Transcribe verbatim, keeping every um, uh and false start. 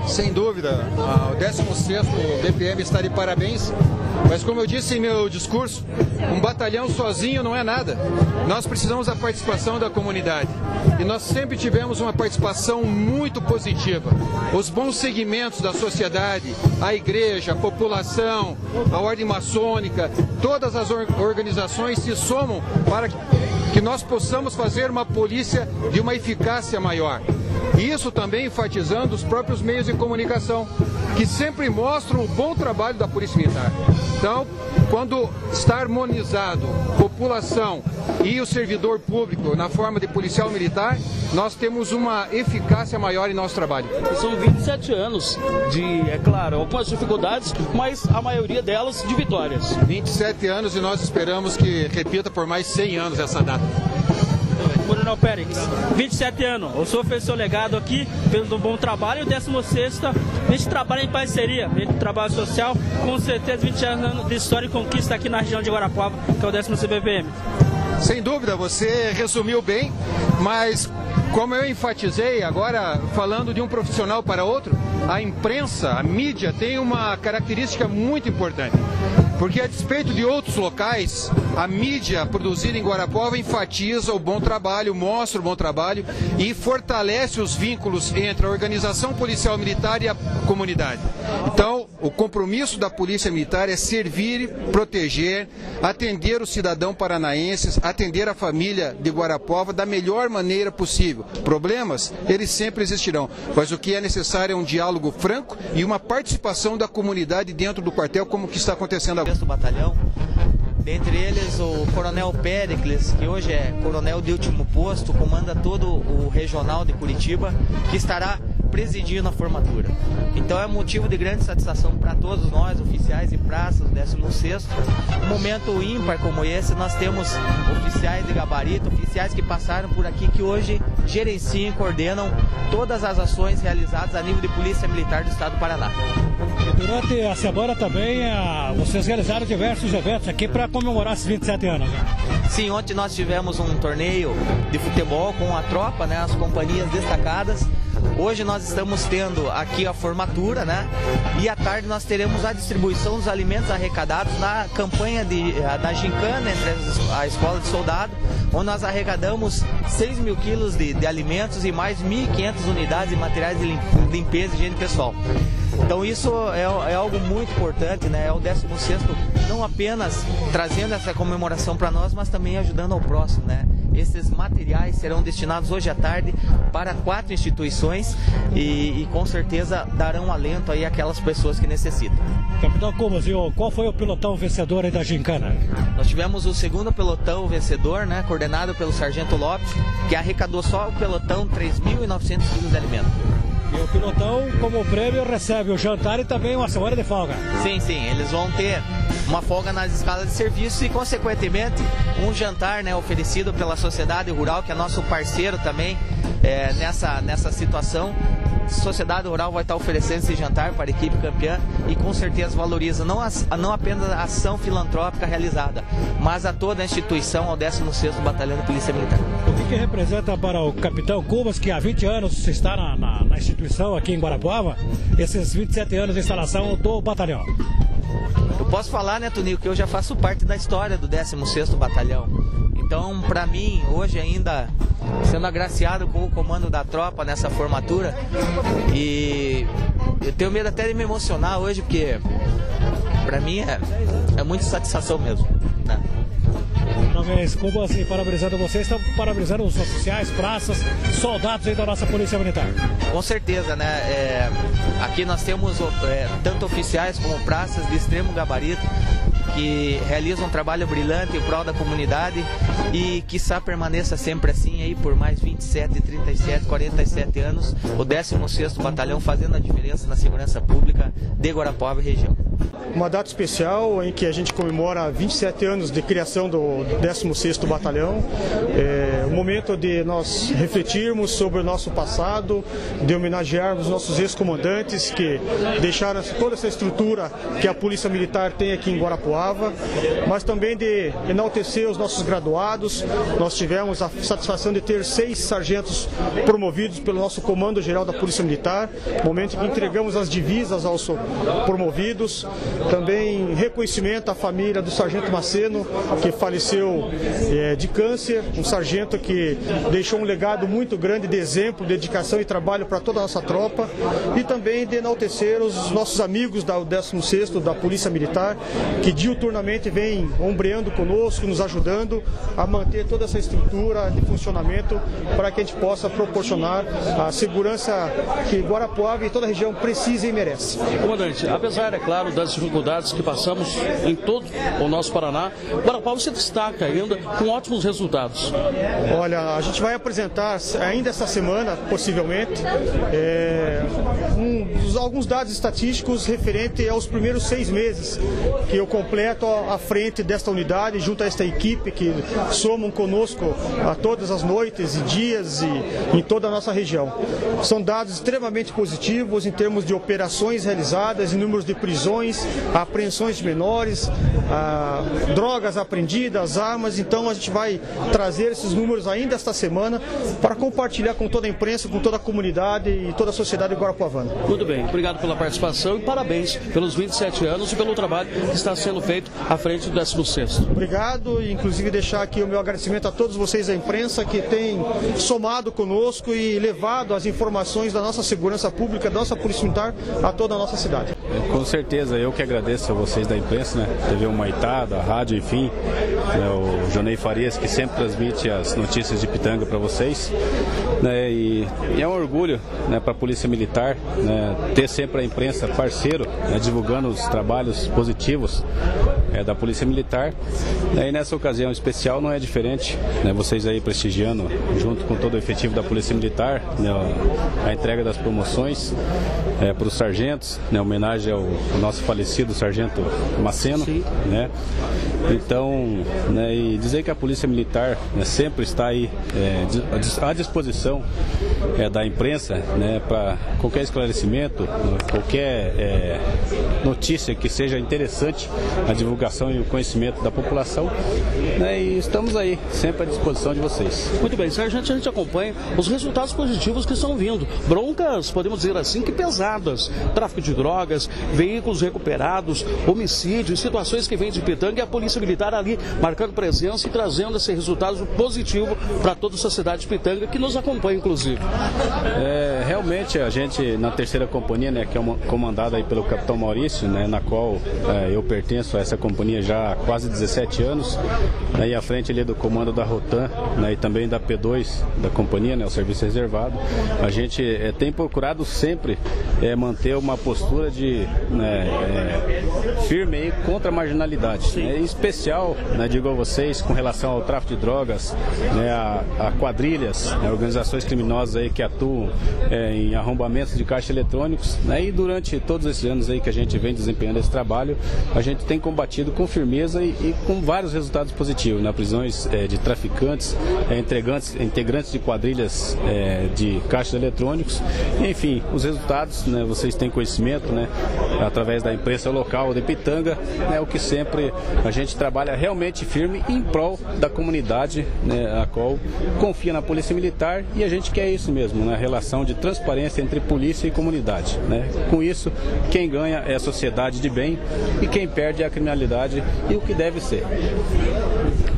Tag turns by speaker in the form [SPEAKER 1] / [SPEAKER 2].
[SPEAKER 1] Sem dúvida, o décimo sexto B P M está de parabéns, mas como eu disse em meu discurso, um batalhão sozinho não é nada. Nós precisamos da participação da comunidade e nós sempre tivemos uma participação muito positiva. Os bons segmentos da sociedade, a igreja, a população, a ordem maçônica, todas as organizações se somam para que nós possamos fazer uma polícia de uma eficácia maior. Isso também enfatizando os próprios meios de comunicação, que sempre mostram o bom trabalho da Polícia Militar. Então, quando está harmonizado população e o servidor público na forma de policial militar, nós temos uma eficácia maior em nosso trabalho.
[SPEAKER 2] São vinte e sete anos de, é claro, algumas dificuldades, mas a maioria delas de vitórias.
[SPEAKER 1] vinte e sete anos e nós esperamos que repita por mais cem anos essa data.
[SPEAKER 2] Coronel Périx, vinte e sete anos, o senhor fez seu legado aqui, fez um bom trabalho, e o décimo sexto, a gente trabalha em parceria, a gente trabalha social, com certeza vinte anos de história e conquista aqui na região de Guarapuava, que é o décimo sexto B P M.
[SPEAKER 1] Sem dúvida, você resumiu bem, mas como eu enfatizei, agora falando de um profissional para outro, a imprensa, a mídia tem uma característica muito importante. Porque a despeito de outros locais, a mídia produzida em Guarapuava enfatiza o bom trabalho, mostra o bom trabalho e fortalece os vínculos entre a organização policial militar e a comunidade. Então, o compromisso da Polícia Militar é servir, proteger, atender o cidadão paranaense, atender a família de Guarapuava da melhor maneira possível. Problemas, eles sempre existirão, mas o que é necessário é um diálogo franco e uma participação da comunidade dentro do quartel, como que está acontecendo agora.
[SPEAKER 3] Do batalhão, dentre eles o Coronel Péricles, que hoje é coronel de último posto, comanda todo o regional de Curitiba, que estará presidindo a formatura. Então é motivo de grande satisfação para todos nós, oficiais e praças do décimo sexto. Um momento ímpar como esse, nós temos oficiais de gabarito, oficiais que passaram por aqui, que hoje gerenciam e coordenam todas as ações realizadas a nível de Polícia Militar do Estado do Paraná.
[SPEAKER 4] E durante a semana também, a, vocês realizaram diversos eventos aqui para comemorar esses vinte e sete anos. Né?
[SPEAKER 3] Sim, ontem nós tivemos um torneio de futebol com a tropa, né, as companhias destacadas. Hoje nós estamos tendo aqui a formatura, né? E à tarde nós teremos a distribuição dos alimentos arrecadados na campanha de, da gincana entre a escola de soldado, onde nós arrecadamos seis mil quilos de, de alimentos e mais mil e quinhentas unidades de materiais de limpeza e higiene pessoal. Então isso é, é algo muito importante, né? É o décimo sexto não apenas trazendo essa comemoração para nós, mas também ajudando ao próximo, né? Esses materiais serão destinados hoje à tarde para quatro instituições e, e com certeza darão alento aí àquelas pessoas que necessitam.
[SPEAKER 4] Capitão Cubas, qual foi o pelotão vencedor aí da gincana?
[SPEAKER 3] Nós tivemos o segundo pelotão vencedor, né, coordenado pelo Sargento Lopes, que arrecadou só o pelotão três mil e novecentos quilos de alimento.
[SPEAKER 4] E o pilotão, como prêmio, recebe o jantar e também uma semana de folga.
[SPEAKER 3] Sim, sim, eles vão ter uma folga nas escalas de serviço e, consequentemente, um jantar, né, oferecido pela Sociedade Rural, que é nosso parceiro também é, nessa, nessa situação. A Sociedade Rural vai estar oferecendo esse jantar para a equipe campeã e com certeza valoriza não, a, não apenas a ação filantrópica realizada, mas a toda a instituição, ao décimo sexto Batalhão de Polícia Militar.
[SPEAKER 4] O que, que representa para o Capitão Cubas, que há vinte anos está na, na, na instituição aqui em Guarapuava, esses vinte e sete anos de instalação do batalhão?
[SPEAKER 3] Eu posso falar, né, Toninho, que eu já faço parte da história do décimo sexto Batalhão. Então, para mim, hoje ainda sendo agraciado com o comando da tropa nessa formatura, e eu tenho medo até de me emocionar hoje, porque para mim é, é muita satisfação mesmo, né?
[SPEAKER 4] Parabéns, Cubas, e parabenizando vocês, estão parabenizando os oficiais, praças, soldados aí da nossa Polícia Militar.
[SPEAKER 3] Com certeza, né? É, aqui nós temos é, tanto oficiais como praças de extremo gabarito, que realizam um trabalho brilhante em prol da comunidade e quiçá permaneça sempre assim aí por mais vinte e sete, trinta e sete, quarenta e sete anos, o décimo sexto Batalhão fazendo a diferença na segurança pública de Guarapuava e região.
[SPEAKER 5] uma data especial em que a gente comemora vinte e sete anos de criação do décimo sexto Batalhão. É um momento de nós refletirmos sobre o nosso passado, de homenagearmos nossos ex-comandantes que deixaram toda essa estrutura que a Polícia Militar tem aqui em Guarapuava, mas também de enaltecer os nossos graduados. Nós tivemos a satisfação de ter seis sargentos promovidos pelo nosso Comando Geral da Polícia Militar, momento em que entregamos as divisas aos promovidos. Também reconhecimento à família do sargento Maceno, que faleceu é, de câncer, um sargento que deixou um legado muito grande de exemplo, dedicação e trabalho para toda a nossa tropa, e também de enaltecer os nossos amigos da décimo sexto da Polícia Militar, que diuturnamente vem ombreando conosco, nos ajudando a manter toda essa estrutura de funcionamento para que a gente possa proporcionar a segurança que Guarapuava e toda a região precisa e merece.
[SPEAKER 6] Comandante, apesar, é claro, das dificuldades que passamos em todo o nosso Paraná, Guarapuava se destaca ainda com ótimos resultados.
[SPEAKER 5] Olha, a gente vai apresentar ainda essa semana, possivelmente, é, um, alguns dados estatísticos referentes aos primeiros seis meses que eu completo à frente desta unidade, junto a esta equipe que somam conosco a todas as noites e dias e em toda a nossa região. São dados extremamente positivos em termos de operações realizadas, em números de prisões, apreensões de menores, a, drogas apreendidas, armas. Então a gente vai trazer esses números ainda esta semana para compartilhar com toda a imprensa, com toda a comunidade e toda a sociedade guarapuavana.
[SPEAKER 6] Muito bem, obrigado pela participação e parabéns pelos vinte e sete anos e pelo trabalho que está sendo feito à frente do décimo sexto.
[SPEAKER 5] Obrigado, e inclusive deixar aqui o meu agradecimento a todos vocês da imprensa que têm somado conosco e levado as informações da nossa segurança pública, da nossa Polícia Militar a toda a nossa cidade.
[SPEAKER 7] Com certeza, eu que agradeço a vocês da imprensa, né? T V Humaitá, da rádio, enfim, né? O Jonei Farias, que sempre transmite as notícias de Pitanga para vocês, né? E, e é um orgulho, né, para a Polícia Militar, né, ter sempre a imprensa parceiro, né, divulgando os trabalhos positivos é, da Polícia Militar. E nessa ocasião especial não é diferente, né, vocês aí prestigiando junto com todo o efetivo da Polícia Militar, né, a entrega das promoções é, para os sargentos, né, homenagem ao, ao nosso falecido sargento Maceno, né? Então, né, e dizer que a Polícia Militar, né, sempre está aí é, à disposição é, da imprensa, né, para qualquer esclarecimento, qualquer é, notícia que seja interessante a divulgação e o conhecimento da população, né, e estamos aí sempre à disposição de vocês.
[SPEAKER 6] Muito bem, sargento, a gente acompanha os resultados positivos que estão vindo. Broncas, podemos dizer assim, que pesadas. Tráfico de drogas, veículos recuperados, homicídios, situações que vêm de Pitanga, e a Polícia Militar ali marcando presença e trazendo esse resultado positivo para toda a sociedade de Pitanga, que nos acompanha, inclusive.
[SPEAKER 7] É, realmente a gente na terceira companhia, né, que é uma, comandada aí pelo capitão Maurício, né, na qual é, eu pertenço a essa companhia já há quase dezessete anos, né, e à frente ali do comando da Rotan, né, e também da P dois da companhia, né, o serviço reservado. A gente é, tem procurado sempre é, manter uma postura de né, é, firme aí contra a marginalidade, né, em especial, né, digo a vocês, com relação ao tráfico de drogas, né, a, a quadrilhas, né, organizações criminosas aí que atuam é, em arrombamentos de caixas eletrônicos, né, e durante todos esses anos aí que a gente vem desempenhando esse trabalho, a gente tem combatido com firmeza e, e com vários resultados positivos, né, prisões é, de traficantes, é, integrantes, integrantes de quadrilhas é, de caixas eletrônicos, enfim, os resultados, né, vocês têm conhecimento, né, através da imprensa local de Pitanga, né, o que sempre a gente trabalha realmente firme em prol da comunidade, né, a qual confia na Polícia Militar, e a gente quer isso mesmo, né, a relação de transparência entre polícia e comunidade, né. Com isso, quem ganha é a sociedade de bem e quem perde é a criminalidade, e o que deve ser.